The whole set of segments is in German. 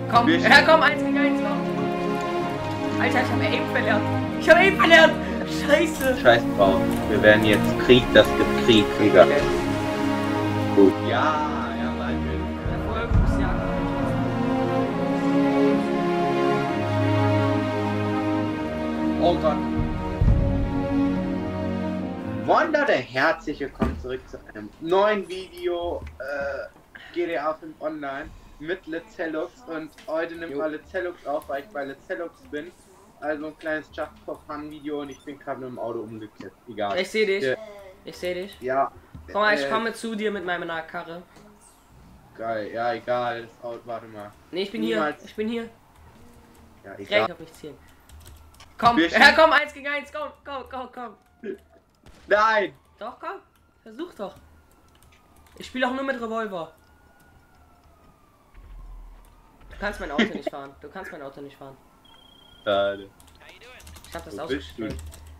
Komm, ja komm, 1 gegen 1, komm. Alter, ich hab Aim verlernt. Ich hab Aim verlernt. Scheiße. Scheiß drauf. Wir werden jetzt Krieg, das gibt Krieg, Krieger. Okay. Gut. Ja, ja, danke. Erfolgsjagd. Oh Gott. Wunderbar, herzlich willkommen zurück zu einem neuen Video GTA 5 Online mit Lezellux, und heute nimmt mal Lezellux auf, weil ich bei Lezellux bin. Also ein kleines Just for Fun Video, und ich bin gerade mit dem Auto umgekippt. Egal. Ich seh dich. Ich seh dich. Ja. Komm mal, ich komme zu dir mit meiner Karre. Geil, ja egal, das Auto, warte mal. Nee, ich bin hier. Ich bin hier. Ja, Recht egal. auf mich zielen. Komm, ja komm, 1 gegen 1, komm. Nein! Doch, komm. Versuch doch. Ich spiele auch nur mit Revolver. Du kannst mein Auto nicht fahren. Schade. Ich hab das Wo bist du? ausgespielt.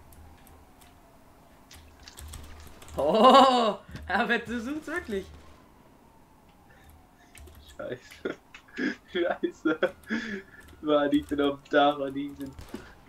Oh, aber du suchst wirklich. Scheiße. Scheiße. Mann, ich bin auf dem Dach und die sind...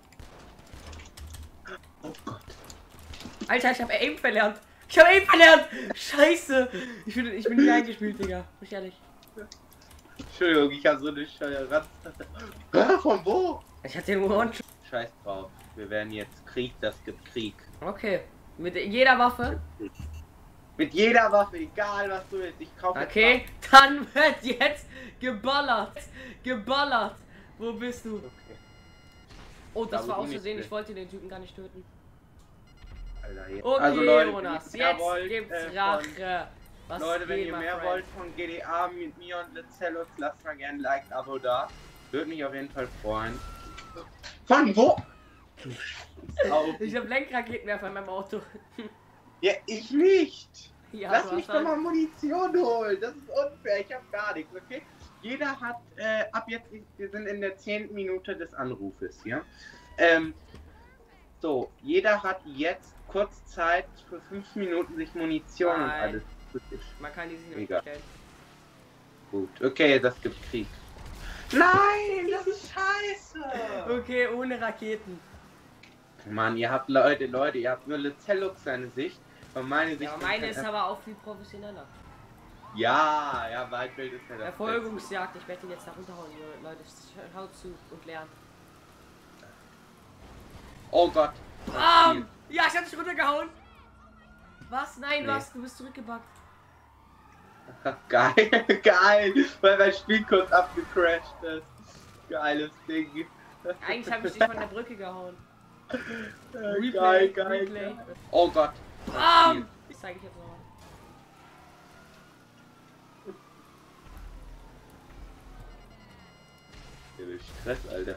Oh Gott. Alter, ich hab Aim verlernt. Scheiße. Ich bin nicht eingespielt, Digga. Bin ehrlich. Entschuldigung, ich habe so eine Scheiße. Von wo? Ich hatte den One. Scheiß drauf. Wir werden jetzt Krieg, das gibt Krieg. Okay. Mit jeder Waffe. Mit jeder Waffe, egal was du willst. Ich kaufe. Okay, dann wird jetzt geballert. Wo bist du? Okay. Oh, das Da, war wo aus du Versehen. nicht Ich wollte den Typen gar nicht töten. Alter, jetzt. Okay, Also Leute, Jonas, wenn ihr mehr jetzt wollt, gibt's Rache. Was Leute, wenn geht, ihr my mehr friend? wollt von GTA mit mir und Lezellux, lasst mal gerne ein Like, ein Abo da. Würde mich auf jeden Fall freuen. Von wo? Ich hab Lenkraketenwerfer in meinem Auto. Ja, ich nicht. Ja, Lass du mich hast doch mal Munition holen. Das ist unfair. Ich hab gar nichts, okay? Jeder hat, ab jetzt, wir sind in der 10. Minute des Anrufes hier. So, jeder hat jetzt kurz Zeit für 5 Minuten sich Munition und Nein. alles zu sich. Man kann die sich nicht Egal. bestellen. Gut, okay, das gibt Krieg. Nein, das ist scheiße. Okay, ohne Raketen. Mann, ihr habt Leute, ihr habt nur Lezellux seine Sicht. Und meine Sicht. Ja, meine ist aber auch viel professioneller. Ja, Waldbild ist ja das Verfolgungsjagd, ich werde ihn jetzt da runterhauen, Leute. Haut zu und lernt. Beste. Oh Gott. Bam! Ja, ich hab dich runtergehauen. Was? Nein, Nee. du bist zurückgebackt. Geil, weil mein Spiel kurz abgecrashed ist. Geiles Ding. Eigentlich habe ich dich von der Brücke gehauen. Geil. Oh Gott. Bam! Das zeige ich jetzt nochmal. Stress, Alter.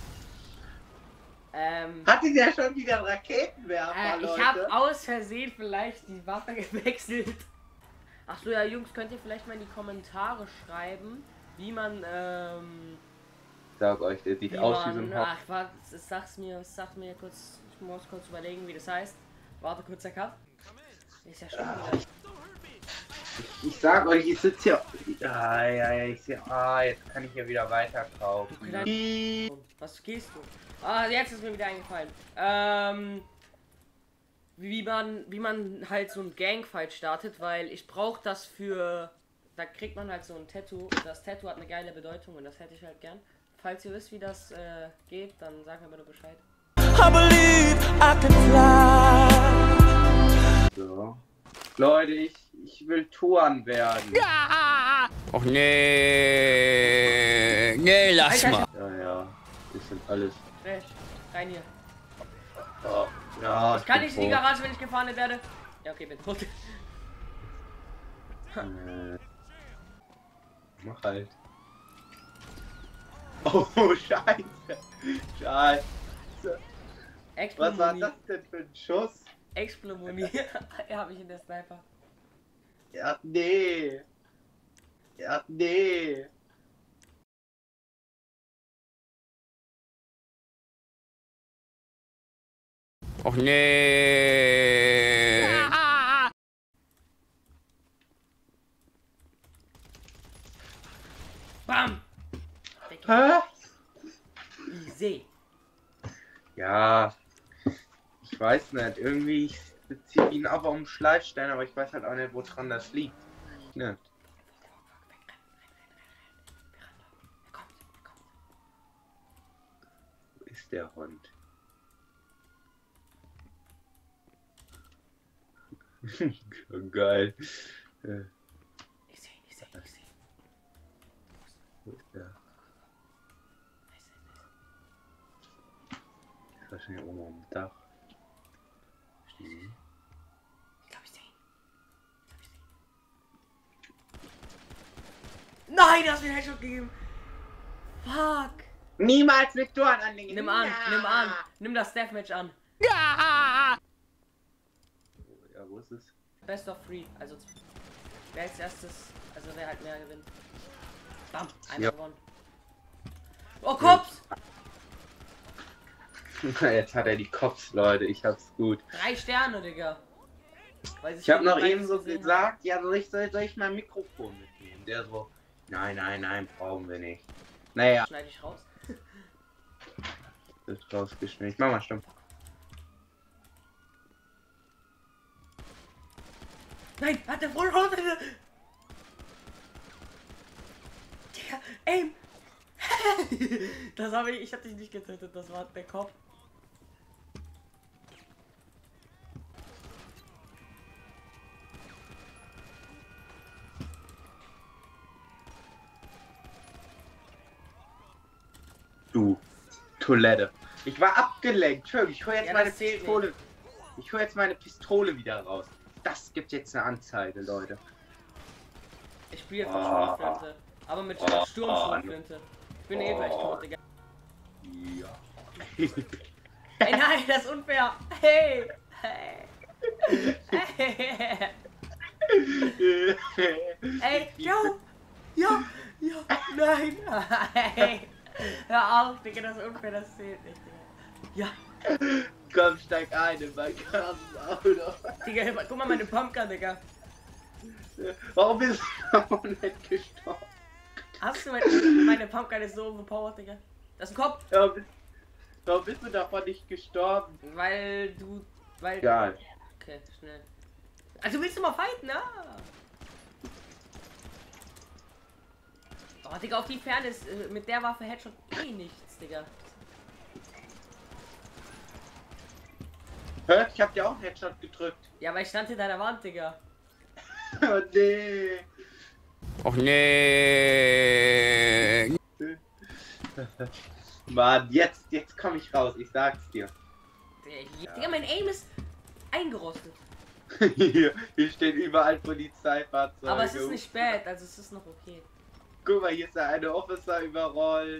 Hatte der schon wieder einen Raketenwerfer, Leute? ich habe aus Versehen vielleicht die Waffe gewechselt. Ach so, ja, Jungs, könnt ihr vielleicht mal in die Kommentare schreiben, wie man, Sag euch, der sieht aus wie so ein Hopp. ach, warte, sag mir kurz, ich muss kurz überlegen, wie das heißt. Warte, kurzer Cut. Ist ja schon wieder. Ich sag euch, ich sitze hier. Ich sehe. Jetzt kann ich hier wieder weiter kaufen. Was gehst du? Ah, jetzt ist mir wieder eingefallen. Wie man halt so ein Gangfight startet, weil ich brauche das für. Da kriegt man halt so ein Tattoo, und das Tattoo hat eine geile Bedeutung, und das hätte ich halt gern. Falls ihr wisst, wie das geht, dann sagt mir bitte Bescheid. I believe I can fly. So. Leute, ich will Touren werden. Och nee, lass Alter, mal. Ja, das sind alles. Trash. Rein hier. Oh, ja, Ich kann bin nicht in die tot. Garage, wenn ich gefahren werde. Ja, okay, bin tot. Mach halt. Oh, Scheiße. Was war Explomonie. das denn für ein Schuss? Explomonie. Ja, habe ich in der Sniper. Ja, nee. Och nee. Bam! Hä? Easy. Ja. Ich weiß nicht. Irgendwie, ich beziehe ihn aber um Schleifstein, aber ich weiß halt auch nicht, woran das liegt. Ne. Wo ist der Hund? Geil. Ich sehe ihn, ich sehe ihn, ich sehe ihn. Wo ist der? Ist wahrscheinlich oben am Dach. Ich glaube, ich sehe ihn. Nein, du hast mir einen Headshot gegeben. Fuck. Niemals Viktoren anlegen. Nimm an, nimm an. Nimm das Deathmatch an. Ja, wo ist es? Best of 3. Also, wer als erstes, also wer halt mehr gewinnt. Bam, einmal Ja. gewonnen. Oh, Cops! Jetzt hat er die Cops, Leute. Ich hab's gut. 3 Sterne, Digga. Weil Ich hab noch die eben so gesehen gesagt, ja, soll ich mein Mikrofon mitnehmen? Der so, nein, brauchen wir nicht. Naja, haben. Schneide ich raus. wird rausgeschnitten. Ich mach mal stumm. Nein, hat der voll raus. Digga, aim. Das habe ich hab dich nicht getötet, das war der Kopf. Du, Toilette. Ich war abgelenkt. Schön, ich hol jetzt Ja, meine das zählt Pistole. Ich hol jetzt meine Pistole wieder raus. Das gibt jetzt eine Anzeige, Leute. Ich spiele jetzt mit Schrotflinte. Aber mit Sturmschrotflinte. Ich bin eh gleich tot, Digga. Ja. Ey, nein, das ist unfair. Hey. Hey. Hey. Ey, yo. Ja. Nein. Hey. Hör auf, Digga, das ist unfair, das zählt nicht, Digga. Ja. Komm, steig ein in mein krasses Auto. Digga, guck mal meine Pumpgun, Digga. Warum bist du noch nicht gestorben? Hast du meine Pumpgun ist so overpowered, Digga. Das ist ein Kopf. Warum bist du davon nicht gestorben? Weil du. Egal. Okay, schnell. Also willst du mal fighten, ne? Oh, Digga, auf die Ferne ist mit der Waffe Headshot eh nichts, Digga. Hä? Ich hab dir auch einen Headshot gedrückt. Ja, weil ich stand hinter der Wand, Digga. Oh nee. Och nee. Mann, jetzt komm ich raus, ich sag's dir. Digga, mein Aim ist eingerostet. Hier stehen überall Polizeifahrzeuge. Aber es ist nicht spät, also es ist noch okay. Guck mal, hier ist der eine Officer überrollt.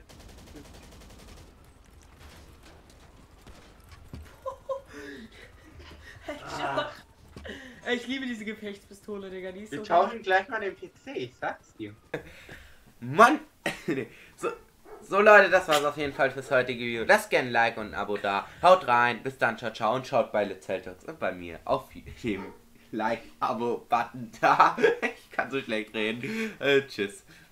Ich liebe diese Gefechtspistole, Digga. Die ist Wir so tauschen gleich mal den PC, ich sag's dir. Mann! Nee. So Leute, das war's auf jeden Fall fürs heutige Video. Lasst gerne ein Like und ein Abo da. Haut rein, bis dann, ciao, ciao und schaut bei Let's Talks und bei mir auf dem Like-Abo-Button da. Ich kann so schlecht reden. Tschüss.